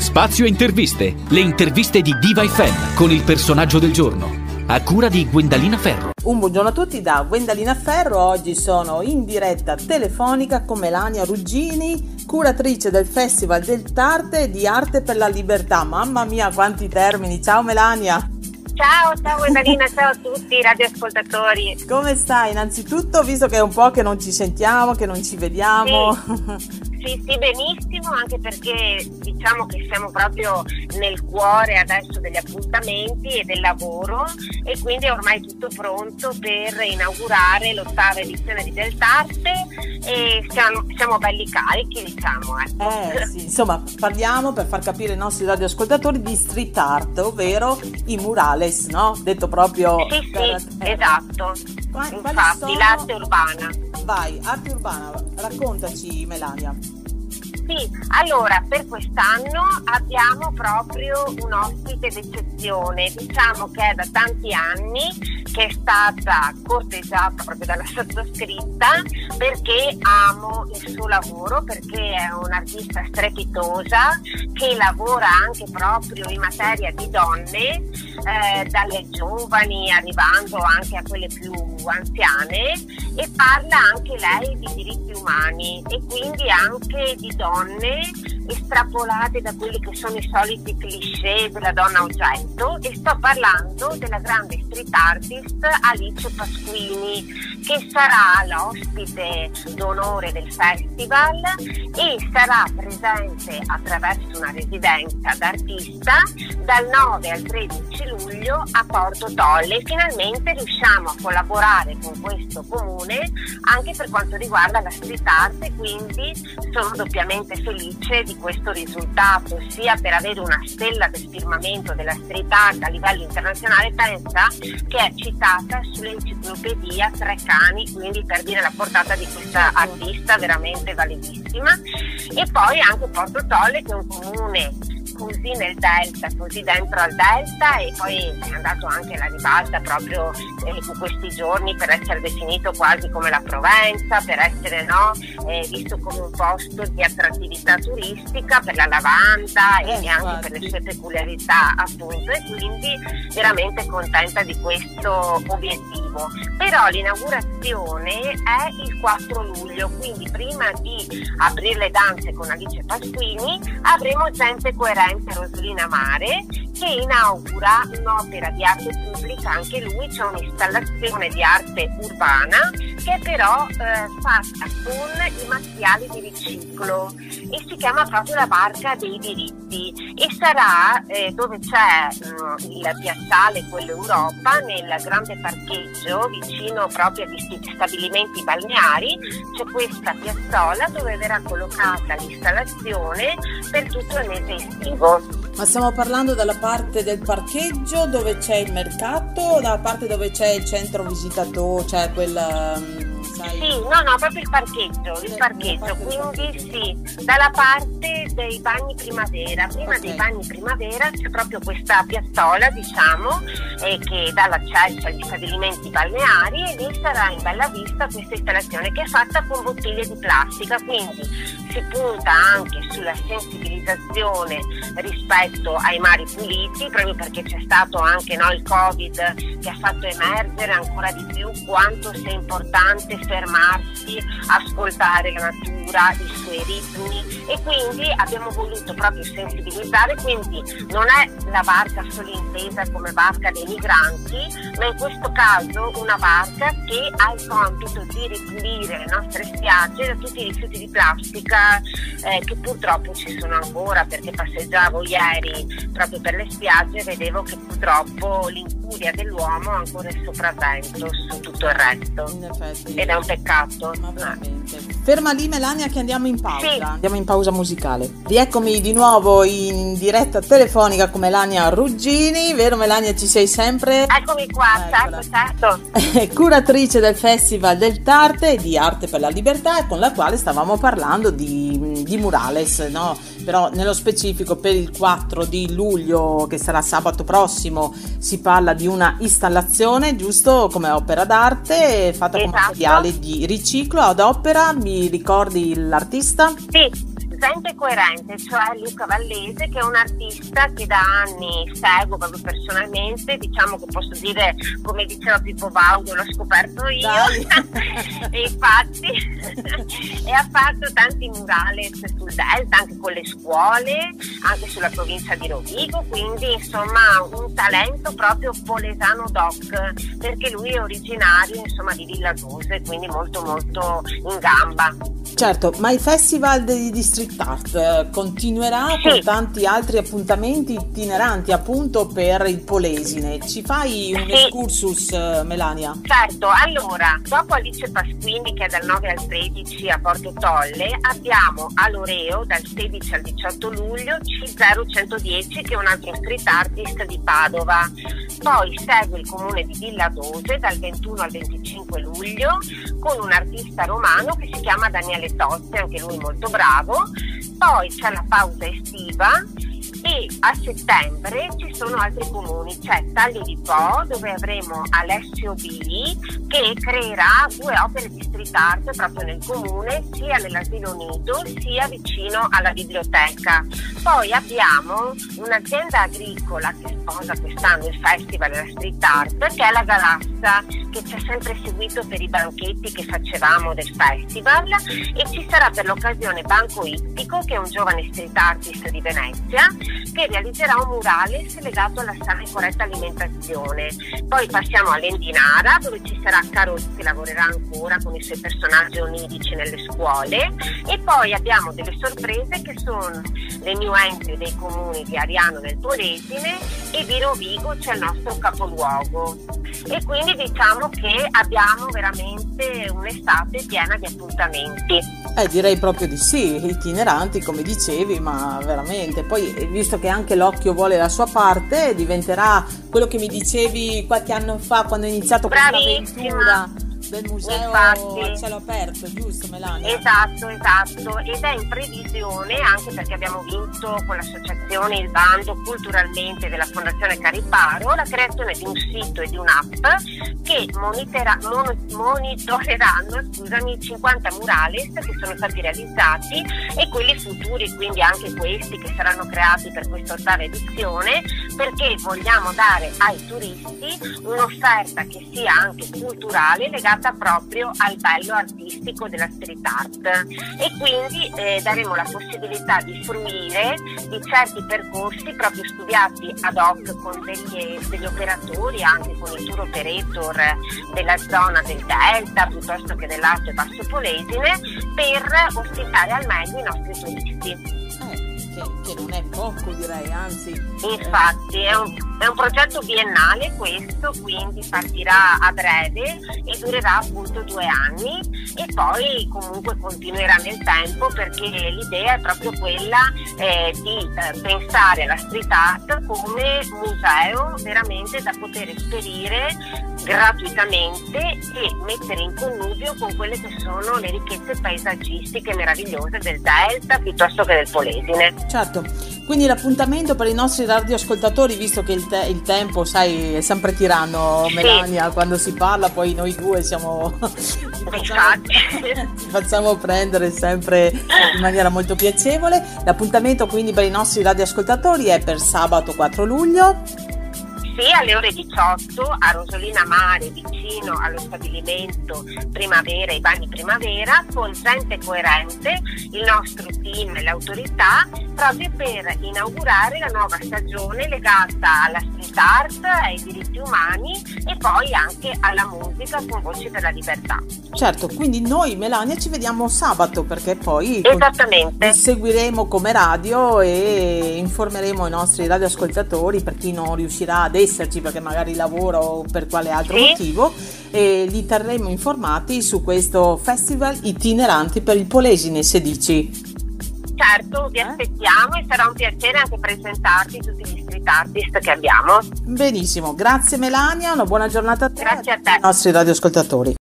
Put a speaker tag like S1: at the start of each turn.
S1: Spazio interviste, le interviste di Diva FM con il personaggio del giorno, a cura di Gwendalina Ferro.
S2: Un buongiorno a tutti da Gwendalina Ferro. Oggi sono in diretta telefonica con Melania Ruggini, curatrice del Festival del Tarte di Arte per la Libertà. Mamma mia, quanti termini! Ciao Melania!
S3: Ciao Gwendalina, ciao a tutti i radioascoltatori.
S2: Come stai? Innanzitutto, visto che è un po' che non ci sentiamo, che non ci vediamo.
S3: Sì, benissimo, anche perché diciamo che siamo proprio nel cuore adesso degli appuntamenti e del lavoro, e quindi è ormai tutto pronto per inaugurare l'8ª edizione di Deltarte e siamo belli carichi, diciamo.
S2: Sì, insomma, parliamo, per far capire ai nostri radioascoltatori, di street art, ovvero i murales, no? Detto proprio...
S3: Sì, esatto. Infatti, l'arte urbana.
S2: Vai, arte urbana, raccontaci Melania.
S3: Sì, allora per quest'anno abbiamo proprio un ospite d'eccezione, diciamo che è da tanti anni che è stata corteggiata proprio dalla sottoscritta, perché amo il suo lavoro, perché è un'artista strepitosa che lavora anche proprio in materia di donne, dalle giovani arrivando anche a quelle più anziane, e parla anche lei di diritti umani e quindi anche di donne estrapolate da quelli che sono i soliti cliché della donna oggetto, e sto parlando della grande street artist Alice Pasquini, che sarà l'ospite d'onore del festival e sarà presente attraverso una residenza d'artista dal 9 al 13 luglio a Porto Tolle. Finalmente riusciamo a collaborare con questo comune anche per quanto riguarda la street art, e quindi sono doppiamente felice di questo risultato, sia per avere una stella del firmamento della street art a livello internazionale. Pensa che è citata sull'enciclopedia Treccani, quindi per dire la portata di questa artista veramente validissima. E poi anche Porto Tolle, che è un comune così nel delta, così dentro al delta, e poi è andato anche alla ribalta proprio in questi giorni per essere definito quasi come la Provenza, per essere visto come un posto di attrattività turistica per la lavanda e anche per le sue peculiarità, appunto, e quindi veramente contenta di questo obiettivo. Però l'inaugurazione è il 4 luglio, quindi prima di aprire le danze con Alice Pasquini avremo Gente Coerente Rosolina Mare, che inaugura un'opera di arte pubblica, anche lui. C'è un'installazione di arte urbana che è però fatta con i materiali di riciclo e si chiama proprio La Barca dei Diritti, e sarà dove c'è il piazzale, quello Europa, nel grande parcheggio vicino proprio agli stabilimenti balneari. C'è questa piazzola dove verrà collocata l'installazione per tutto il mese estivo.
S2: Ma stiamo parlando dalla parte del parcheggio dove c'è il mercato, o dalla parte dove c'è il centro visitato, cioè quella...
S3: Sì, proprio il parcheggio, quindi sì, dalla parte dei bagni primavera. Prima dei bagni primavera c'è proprio questa piazzola, diciamo, che dà l'accesso agli stabilimenti balneari, e lì sarà in bella vista questa installazione che è fatta con bottiglie di plastica, quindi si punta anche sulla sensibilizzazione rispetto ai mari puliti, proprio perché c'è stato anche il Covid che ha fatto emergere ancora di più quanto sia importante fermarsi, ascoltare la natura, i suoi ritmi, e quindi abbiamo voluto proprio sensibilizzare. Quindi non è la barca solo intesa come barca dei migranti, ma in questo caso una barca che ha il compito di ripulire le nostre spiagge da tutti i rifiuti di plastica che purtroppo ci sono ancora, perché passeggiavo ieri proprio per le spiagge e vedevo che purtroppo l'incuria dell'uomo ha ancora il sopravvento su tutto il resto.
S2: In effetti,
S3: ed è un peccato.
S2: Ma veramente. Ferma lì Melania che andiamo in pausa.
S3: Sì.
S2: Andiamo in pausa musicale. Rieccomi di nuovo in diretta telefonica con Melania Ruggini, vero Melania, ci sei sempre?
S3: Eccomi qua, certo.
S2: Curatrice del Festival del Tarte di Arte per la Libertà, con la quale stavamo parlando di murales, no? Però nello specifico per il 4 di luglio, che sarà sabato prossimo, si parla di una installazione, giusto, come opera d'arte fatta con materiali di riciclo ad opera. Mi ricordi l'artista?
S3: Sì, Gente Coerente, cioè Luca Vallese, che è un artista che da anni seguo proprio personalmente, diciamo che posso dire, come diceva Pippo Baudo, l'ho scoperto io e infatti e ha fatto tanti murales sul Delta, anche con le scuole, anche sulla provincia di Rovigo, quindi insomma un talento proprio polesano doc, perché lui è originario insomma di Villa Dose, quindi molto molto in gamba.
S2: Certo, ma il Festival di Street Art continuerà con tanti altri appuntamenti itineranti appunto per il Polesine. Ci fai un excursus, Melania?
S3: Certo, allora, dopo Alice Pasquini che è dal 9 al 13 a Porto Tolle, abbiamo a Loreo dal 16 al 18 luglio C0110 che è un altro street artist di Padova. Poi segue il comune di Villa Dose dal 21 al 25 luglio con un artista romano che si chiama Daniele Tosse, anche lui molto bravo. Poi c'è la pausa estiva e a settembre ci sono altri comuni, c'è Taglio di Po dove avremo Alessio B che creerà 2 opere di street art proprio nel comune, sia nell'asilo nido sia vicino alla biblioteca. Poi abbiamo un'azienda agricola che sposa quest'anno il festival della street art, che è la Galassa, che ci ha sempre seguito per i banchetti che facevamo del festival, e ci sarà per l'occasione Banco Ittico, che è un giovane street artist di Venezia, che realizzerà un murales legato alla sana e corretta alimentazione. Poi passiamo all'Endinara, dove ci sarà Carol che lavorerà ancora con i suoi personaggi onirici nelle scuole, e poi abbiamo delle sorprese che sono le new entry dei comuni di Ariano nel Polesine e di Rovigo, c'è il nostro capoluogo. E quindi diciamo che abbiamo veramente un'estate piena di appuntamenti.
S2: Direi proprio di sì, itineranti come dicevi, ma veramente. Poi visto che anche l'occhio vuole la sua parte, diventerà quello che mi dicevi qualche anno fa quando hai iniziato questa avventura del museo.
S3: Infatti,
S2: a cielo aperto, giusto Melania?
S3: Esatto, ed è in previsione, anche perché abbiamo vinto con l'associazione il bando culturalmente della Fondazione Cariparo, la creazione di un sito e di un'app che monitoreranno 50 murales che sono stati realizzati e quelli futuri, quindi anche questi che saranno creati per questa 8ª edizione, perché vogliamo dare ai turisti un'offerta che sia anche culturale legata proprio al bello artistico della street art, e quindi daremo la possibilità di fruire di certi percorsi proprio studiati ad hoc con degli operatori, anche con i tour operator della zona del Delta piuttosto che dell'Alto e Basso Polesine, per ospitare al meglio i nostri turisti.
S2: Che non è poco, direi, anzi.
S3: Infatti è un progetto biennale questo, quindi partirà a breve e durerà appunto 2 anni, e poi comunque continuerà nel tempo, perché l'idea è proprio quella di pensare alla street art come museo veramente da poter esperire gratuitamente e mettere in connubio con quelle che sono le ricchezze paesaggistiche meravigliose del Delta piuttosto che del Polesine.
S2: Certo, quindi l'appuntamento per i nostri radioascoltatori, visto che il tempo, sai, è sempre tiranno, Melania, quando si parla, poi noi due siamo ci facciamo prendere sempre in maniera molto piacevole. L'appuntamento quindi per i nostri radioascoltatori è per sabato 4 luglio.
S3: Sì, alle ore 18 a Rosolina Mare, vicino allo stabilimento Primavera, i bagni Primavera, con Gente Coerente, il nostro team e l'autorità, proprio per inaugurare la nuova stagione legata alla street art, ai diritti umani e poi anche alla musica con Voci per la Libertà.
S2: Certo, quindi noi, Melania, ci vediamo sabato, perché poi
S3: esattamente
S2: seguiremo come radio e informeremo i nostri radioascoltatori, per chi non riuscirà ad esserci perché magari lavora o per quale altro motivo, e li terremo informati su questo festival itineranti per il Polesine 16.
S3: Certo, vi aspettiamo e sarà un piacere anche presentarti tutti gli street artist che abbiamo.
S2: Benissimo, grazie Melania, una buona giornata a te
S3: Grazie a te.
S2: ai nostri radioascoltatori.